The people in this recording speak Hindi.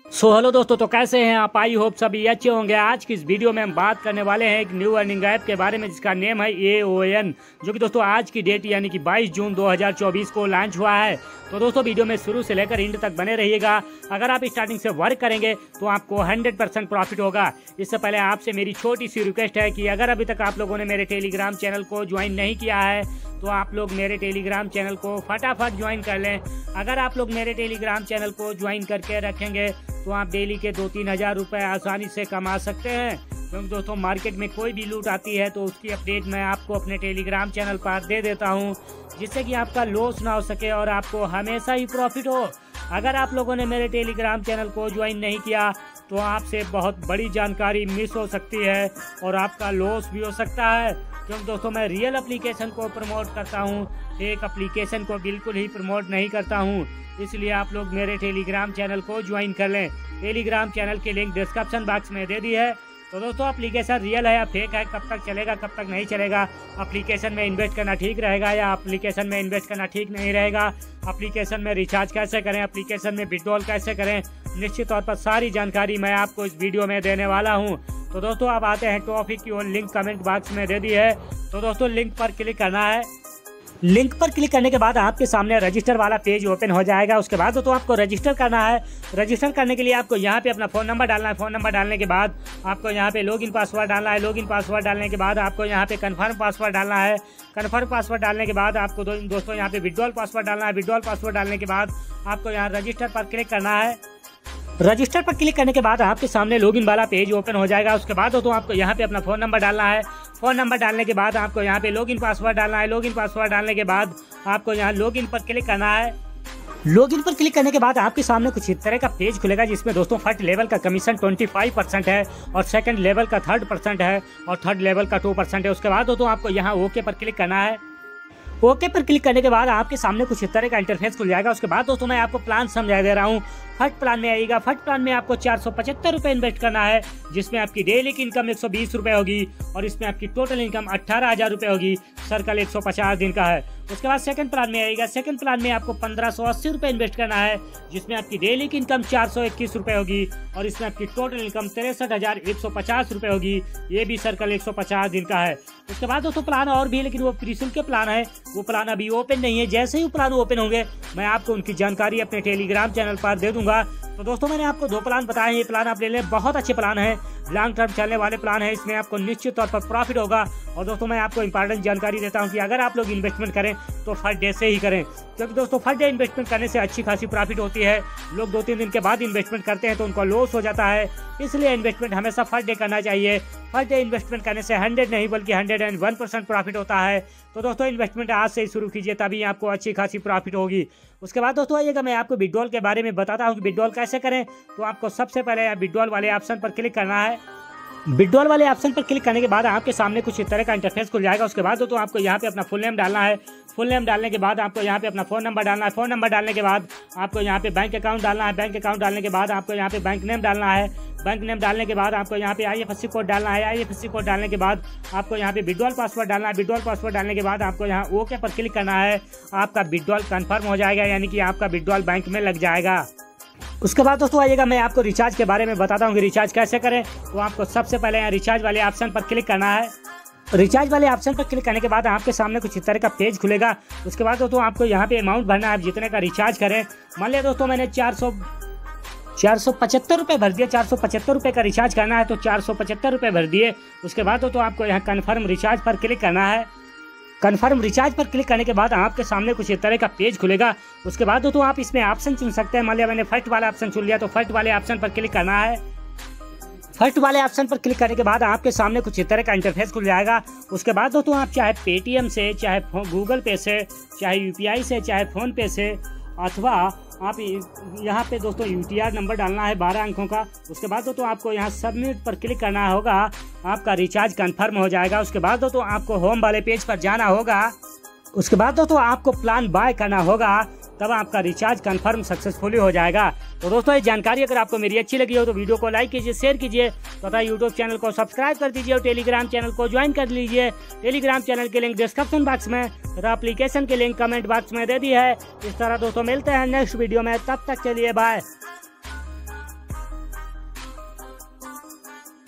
हेलो दोस्तों, तो कैसे हैं आप? आई होप सभी अच्छे होंगे। आज की इस वीडियो में हम बात करने वाले हैं एक न्यू अर्निंग ऐप के बारे में जिसका नेम है AON, जो कि दोस्तों आज की डेट यानी कि 22 जून 2024 को लॉन्च हुआ है। तो दोस्तों वीडियो में शुरू से लेकर एंड तक बने रहिएगा। अगर आप स्टार्टिंग से वर्क करेंगे तो आपको 100% प्रॉफिट होगा। इससे पहले आपसे मेरी छोटी सी रिक्वेस्ट है कि अगर अभी तक आप लोगों ने मेरे टेलीग्राम चैनल को ज्वाइन नहीं किया है तो आप लोग मेरे टेलीग्राम चैनल को फटाफट ज्वाइन कर लें। अगर आप लोग मेरे टेलीग्राम चैनल को ज्वाइन करके रखेंगे तो आप डेली के 2-3 हज़ार रुपये आसानी से कमा सकते हैं। क्योंकि दोस्तों मार्केट में कोई भी लूट आती है तो उसकी अपडेट मैं आपको अपने टेलीग्राम चैनल पर दे देता हूं, जिससे कि आपका लॉस ना हो सके और आपको हमेशा ही प्रॉफिट हो। अगर आप लोगों ने मेरे टेलीग्राम चैनल को ज्वाइन नहीं किया तो आपसे बहुत बड़ी जानकारी मिस हो सकती है और आपका लॉस भी हो सकता है। क्योंकि दोस्तों मैं रियल एप्लीकेशन को प्रमोट करता हूं, फेक एप्लीकेशन को बिल्कुल ही प्रमोट नहीं करता हूं। इसलिए आप लोग मेरे टेलीग्राम चैनल को ज्वाइन कर लें। टेलीग्राम चैनल की लिंक डिस्क्रिप्शन बॉक्स में दे दी है। तो दोस्तों एप्लीकेशन रियल है या फेक है, कब तक चलेगा कब तक नहीं चलेगा, एप्लीकेशन में इन्वेस्ट करना ठीक रहेगा या एप्लीकेशन में इन्वेस्ट करना ठीक नहीं रहेगा, एप्लीकेशन में रिचार्ज कैसे करें, एप्लीकेशन में विड्रॉल कैसे करें, निश्चित तौर पर सारी जानकारी मैं आपको इस वीडियो में देने वाला हूं। तो दोस्तों अब आते हैं टॉपिक की ओर। लिंक कमेंट बॉक्स में दे दी है। तो दोस्तों लिंक पर क्लिक करना है। लिंक पर क्लिक करने के बाद आपके सामने रजिस्टर वाला पेज ओपन हो जाएगा। उसके बाद तो आपको रजिस्टर करना है। रजिस्टर करने के लिए आपको यहाँ पे अपना फ़ोन नंबर डालना है। फ़ोन नंबर डालने के बाद आपको यहाँ पे लॉगिन पासवर्ड डालना है। लॉगिन पासवर्ड डालने के बाद आपको यहाँ पे कन्फर्म पासवर्ड डालना है। कन्फर्म पासवर्ड डालने के बाद आपको दोस्तों यहाँ पे विड्रॉल पासवर्ड डालना है। विड्रॉल पासवर्ड डालने के बाद आपको यहाँ रजिस्टर पर क्लिक करना है। रजिस्टर पर क्लिक करने के बाद आपके सामने लॉगिन वाला पेज ओपन हो जाएगा। उसके बाद तो आपको यहाँ पे अपना फ़ोन नंबर डालना है। फ़ोन नंबर डालने के बाद आपको यहाँ पे लॉगिन पासवर्ड डालना है। लॉगिन पासवर्ड डालने के बाद आपको यहाँ लॉगिन पर क्लिक करना है। लॉगिन पर क्लिक करने के बाद आपके सामने कुछ इस तरह का पेज खुलेगा, जिसमें दोस्तों फर्स्ट लेवल का कमीशन 25% है और सेकंड लेवल का 3% है और थर्ड लेवल का 2% है। उसके बाद दोस्तों आपको यहाँ ओके पर क्लिक करना है। ओके पर क्लिक करने के बाद आपके सामने कुछ इस तरह का इंटरफेस खुल जाएगा। उसके बाद दोस्तों मैं आपको प्लान समझा दे रहा हूँ। फर्स्ट प्लान में आएगा। फर्स्ट प्लान में आपको 475 रुपये इन्वेस्ट करना है, जिसमें आपकी डेली की इनकम 120 रुपये होगी और इसमें आपकी टोटल इनकम 18,000 रुपये होगी। सर्कल 150 दिन का है। उसके बाद सेकंड प्लान में आएगा। सेकंड प्लान में आपको 1580 रुपये इन्वेस्ट करना है, जिसमें आपकी डेली की इनकम 421 रुपये होगी और इसमें आपकी टोटल इनकम 63,150 रुपये होगी। ये भी सर्कल 150 दिन का है। उसके बाद दोस्तों प्लान और भी, लेकिन वो प्रीशुल्क के प्लान है, वो प्लान अभी ओपन नहीं है। जैसे ही प्लान ओपन होंगे मैं आपको उनकी जानकारी अपने टेलीग्राम चैनल पर दे दूंगा। तो दोस्तों मैंने आपको 2 प्लान बताए हैं। ये प्लान आप ले लें, बहुत अच्छे प्लान है, लॉन्ग टर्म चलने वाले प्लान है। इसमें आपको निश्चित तौर पर प्रॉफिट होगा। और दोस्तों मैं आपको इंपॉर्टेंट जानकारी देता हूं कि अगर आप लोग इन्वेस्टमेंट करें तो फर्स्ट डे से ही करें, क्योंकि दोस्तों फर्स्ट डे इन्वेस्टमेंट करने से अच्छी खासी प्रॉफिट होती है। लोग 2-3 दिन के बाद इन्वेस्टमेंट करते हैं तो उनका लॉस हो जाता है। इसलिए इन्वेस्टमेंट हमेशा फर्स्ट डे करना चाहिए। फर्स्ट डे इन्वेस्टमेंट करने से 100 नहीं बल्कि 101% प्रॉफिट होता है। तो दोस्तों इन्वेस्टमेंट आज से ही शुरू कीजिए, तभी आपको अच्छी खासी प्रॉफिट होगी। उसके बाद दोस्तों आइएगा मैं आपको विड्रॉल के बारे में बताता हूँ कि विड्रॉल कैसे करें। तो आपको सबसे पहले विड्रॉल वाले ऑप्शन पर क्लिक करना है। विड्रॉल वाले ऑप्शन पर क्लिक करने के बाद आपके सामने कुछ इस तरह का इंटरफेस खुल जाएगा। उसके बाद तो आपको यहाँ पे अपना फुल नेम डालना है। फुल नेम डालने के बाद आपको यहाँ पे अपना फ़ोन नंबर डालना है। फ़ोन नंबर डालने के बाद आपको यहाँ पे बैंक अकाउंट डालना है। बैंक अकाउंट डालने के बाद आपको यहाँ पे बैंक नेम डालना है। बैंक नेम डालने के बाद आपको यहाँ पे IFSC कोड डालना है। IFSC कोड डालने के बाद आपको यहाँ पे विड्रॉल पासवर्ड डालना है। विड्रॉल पासवर्ड डालने के बाद आपको यहाँ ओके पर क्लिक करना है। आपका विड्रॉल कन्फर्म हो जाएगा, यानी कि आपका विड्रॉल बैंक में लग जाएगा। उसके बाद दोस्तों आइएगा मैं आपको रिचार्ज के बारे में बताता हूँ कि रिचार्ज कैसे करें। तो आपको सबसे पहले यहाँ रिचार्ज वाले ऑप्शन पर क्लिक करना है। रिचार्ज वाले ऑप्शन पर क्लिक करने के बाद आपके सामने कुछ इस तरह का पेज खुलेगा। उसके बाद दोस्तों आपको यहाँ पे अमाउंट भरना है, आप जितने का रिचार्ज करें। मान लिया दोस्तों मैंने 475 रुपये भर दिए। 475 रुपये का रिचार्ज करना है तो 475 रुपये भर दिए। उसके बाद दोस्तों आपको यहाँ कन्फर्म रिचार्ज पर क्लिक करना है। कन्फर्म रिचार्ज पर क्लिक करने के बाद आपके सामने कुछ इस तरह का पेज खुलेगा। उसके बाद दोस्तों आप इसमें ऑप्शन चुन सकते हैं। मान लिया मैंने फर्स्ट वाला ऑप्शन चुन लिया तो फर्स्ट वाले ऑप्शन पर क्लिक करना है। फर्स्ट वाले ऑप्शन पर क्लिक करने के बाद आपके सामने कुछ इस तरह का इंटरफेस खुल जाएगा। उसके बाद दोस्तों आप चाहे पेटीएम से, चाहे गूगल पे से, चाहे UPI से, चाहे फ़ोन पे से, अथवा आप यहाँ पे दोस्तों UTR नंबर डालना है 12 अंकों का। उसके बाद दोस्तों आपको यहाँ सबमिट पर क्लिक करना होगा। आपका रिचार्ज कंफर्म हो जाएगा। उसके बाद दोस्तों आपको होम वाले पेज पर जाना होगा। उसके बाद दोस्तों आपको प्लान बाय करना होगा, तब आपका रिचार्ज कंफर्म सक्सेसफुली हो जाएगा। तो दोस्तों ये जानकारी अगर आपको मेरी अच्छी लगी हो तो वीडियो को लाइक कीजिए, शेयर कीजिए तथा यूट्यूब चैनल को सब्सक्राइब कर दीजिए और टेलीग्राम चैनल को ज्वाइन कर लीजिए। टेलीग्राम चैनल के लिंक डिस्क्रिप्शन बॉक्स में तथा एप्लीकेशन के लिंक कमेंट बॉक्स में दे दी है। इस तरह दोस्तों मिलते हैं नेक्स्ट वीडियो में, तब तक के लिए बाय।